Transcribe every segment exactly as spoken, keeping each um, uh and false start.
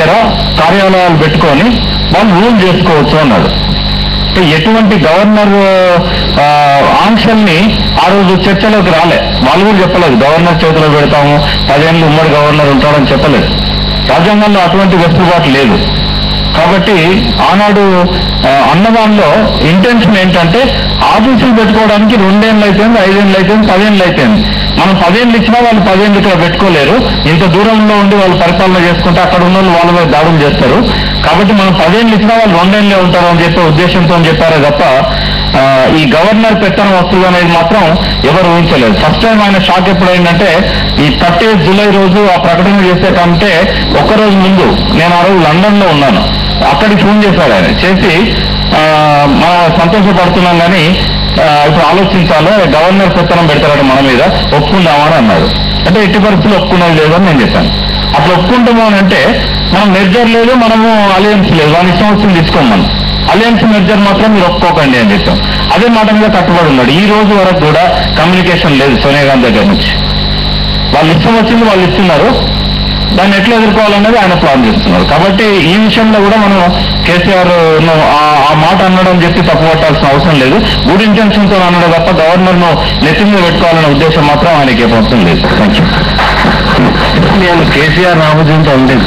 కార్యాలయాలు పెట్టుకొని వాళ్ళు రూల్ చేసుకోవచ్చు అన్నాడు. ఎటువంటి గవర్నర్ ఆంక్షల్ని ఆ రోజు చర్చలోకి రాలే. వాళ్ళు కూడా చెప్పలేదు గవర్నర్ చేతిలో పెడతాము, పదేళ్ళు ఉమ్మడి గవర్నర్ ఉంటాడని చెప్పలేదు. రాజ్యాంగంలో అటువంటి వెసులుబాటు లేదు. కాబట్టి ఆనాడు అన్నదానిలో ఇంటెన్షన్ ఏంటంటే ఆఫీసులు పెట్టుకోవడానికి రెండేళ్ళు అయిపోయింది, ఐదేళ్ళు అయిపోయింది, పదేళ్ళు అయిపోయింది. మనం పదేళ్ళు ఇచ్చినా వాళ్ళు పదేళ్ళు ఇక్కడ పెట్టుకోలేరు. ఇంత దూరంలో ఉండి వాళ్ళు పరిపాలన చేసుకుంటే అక్కడ ఉన్న వాళ్ళు వాళ్ళ మీద దాడులు చేస్తారు. కాబట్టి మనం పదేళ్ళు ఇచ్చినా వాళ్ళు రెండేళ్ళే ఉంటారు అని చెప్పే ఉద్దేశంతో చెప్పారే తప్ప ఈ గవర్నర్ పెత్తనం వస్తుంది అనేది మాత్రం ఎవరు ఊహించలేదు. ఫస్ట్ టైం ఆయన షాక్ ఎప్పుడైందంటే ఈ థర్టీ జూలై రోజు ఆ ప్రకటన చేసే కంటే ఒక్కరోజు ముందు నేను ఆ రోజు లండన్ లో ఉన్నాను. అక్కడికి ఫోన్ చేశాడు ఆయన. చేసి మనం సంతోషపడుతున్నాం కానీ ఇప్పుడు ఆలోచించాలో గవర్నర్ పెత్తనం పెడతారట మన మీద, ఒప్పుకుందామని అన్నాడు. అంటే ఎట్టి పరిస్థితులు ఒప్పుకున్నది లేదని నేను చెప్పాను. అట్లా ఒప్పుకుంటాము అని అంటే మనం మెర్జర్ లేదు, మనము అలయన్స్ లేదు, వాళ్ళ ఇష్టం వచ్చింది తీసుకోమని. అలయన్స్ మెర్జర్ మాత్రం మీరు ఒప్పుకోకండి అని చెప్పాం. అదే మాట మీద కట్టుబడి ఉన్నాడు. ఈ రోజు వరకు కూడా కమ్యూనికేషన్ లేదు సోనియా గాంధీ దగ్గర నుంచి. వాళ్ళు ఇష్టం వచ్చింది వాళ్ళు ఇస్తున్నారు, దాన్ని ఎట్లా ఎదుర్కోవాలనేది ఆయన ప్లాన్ చేస్తున్నారు. కాబట్టి ఈ విషయంలో కూడా మనం కేసీఆర్ ఆ మాట అన్నడం చెప్పి తప్పుపట్టాల్సిన అవసరం లేదు. గుడ్ ఇంటెన్షన్ తో అన్నడం తప్ప గవర్నర్ ను నెత్తి మీద పెట్టుకోవాలనే ఉద్దేశం మాత్రం ఆయనకి ఏమవసరం లేదు. Thank you. నేను కేసీఆర్ రామోజీతో ఉండేది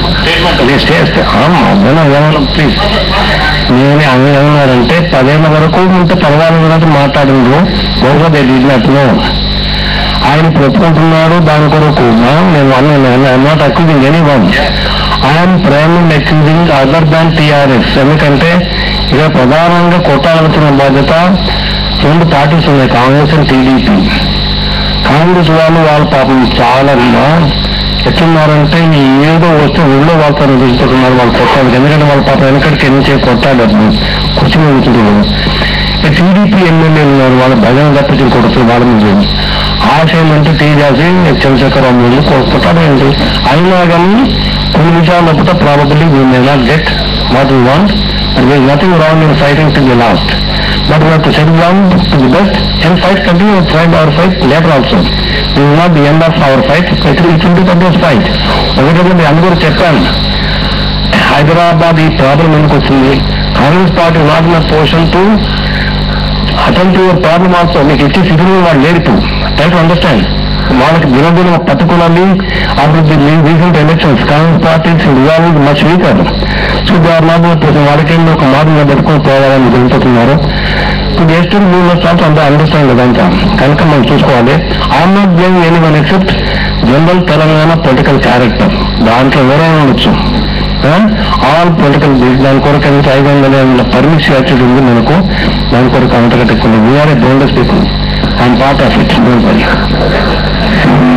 ప్లీజ్. నేను అవి ఏమన్నారంటే పదేళ్ళ వరకు ఉంటే పదహారు వరకు మాట్లాడిండ్రు, బహుశా తెలియనట్టుగా ఆయన చెప్పుకుంటున్నాడు. దాని కొరకు నేను I'm not accusing anyone, I'm primary accusing other than TRS. ఎందుకంటే ఇక ప్రధానంగా కొట్టాల్సిన బాధ్యత రెండు పార్టీస్ ఉన్నాయి, కాంగ్రెస్ అండ్ టీడీపీ. కాంగ్రెస్ వాళ్ళు వాళ్ళ పాపం చాలా ఎట్లున్నారంటే ఏదో వస్తే ఊళ్ళో వాళ్ళతో చూసుకుంటున్నారు వాళ్ళు కొట్టాలి. ఎందుకంటే వాళ్ళ పాపం వెనకడికి ఎన్ని చేసి కొట్టాడు కూర్చుని కూర్చుంటున్నారు. టీడీపీ ఎమ్మెల్యేలు ఉన్నారు, వాళ్ళ భజన తప్పించి కొడుతుంది వాళ్ళ మీద ఆశయం అంటే టీ చేసి చంద్రశేఖరరావు మీద కొట్టాడండి. అయినా కానీ కొన్ని విషయాలు తప్పితే probably we may not get what we want, and there is nothing wrong in fighting to the last, but we have to settle down to the best and fight continue fight our fight later also. We will not the end of our fight, it will be the best fight. ఎందుకంటే నేను అందరూ చెప్పాను హైదరాబాద్ ఈ problem ఎందుకు వచ్చింది, Congress party not in position to attend to your problem also. మీకు ఇచ్చే స్థితిలో వాళ్ళు లేరు. Try to understand. వాళ్ళకి దినదిన particularly after the recent elections Congress parties resolve much weaker. So they are not వాళ్ళకి ఒక మార్గంగా పెట్టుకుని పోవాలని వెళ్ళిపోతున్నారు. ఇప్పుడు జస్ట్ వీ మస్ట్ ఆల్సో అంతా అండర్స్టాండ్ కదంతా కనుక మనం చూసుకోవాలి. I'm not blaming anyone except general Telangana political character. దాంట్లో ఎవరైనా ఉండొచ్చు, ఆల్ పొలిటికల్ దాని కొరకు ఎంత ఐదు వందల పర్మిషన్ యాక్టివిటీ ఉంది మనకు, దాని కొరకు అంతకంటే we're a boldest people. I'm part of it, don't worry.